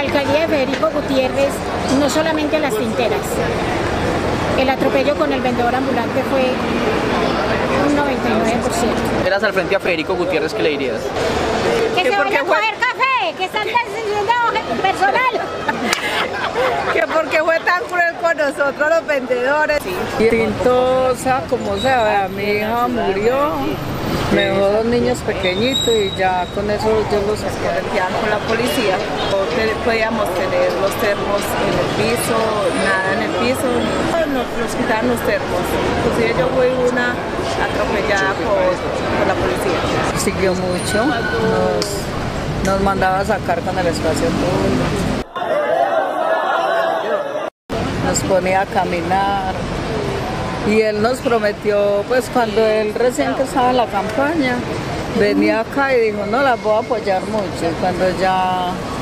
alcaldía de Federico Gutiérrez, no solamente las tinteras. El atropello con el vendedor ambulante fue un 99%. ¿Eras al frente a Federico Gutiérrez, qué le dirías? Que se vaya a coger café, que están diciendo personal. Que porque fue tan cruel con nosotros los vendedores. Tintosa, como sea, mi hija murió, me dejó 2 niños pequeñitos y ya con eso yo los Ya con la policía no podíamos tener los termos en el piso, nada en el piso, nos quitaron los termos. Inclusive yo fui una atropellada por la policía. siguió mucho, nos mandaba a sacar con el espacio público, nos ponía a caminar y él nos prometió, pues cuando él recién que estaba en la campaña, venía acá y dijo, no, las voy a apoyar mucho, y cuando ya